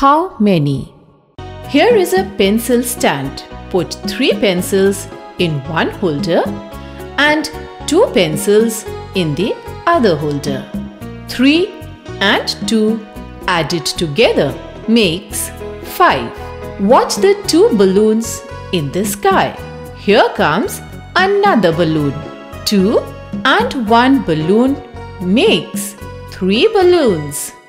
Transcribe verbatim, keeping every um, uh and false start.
How many? Here is a pencil stand. Put three pencils in one holder and two pencils in the other holder. Three and two added together makes five. Watch the two balloons in the sky. Here comes another balloon. Two and one balloon makes three balloons.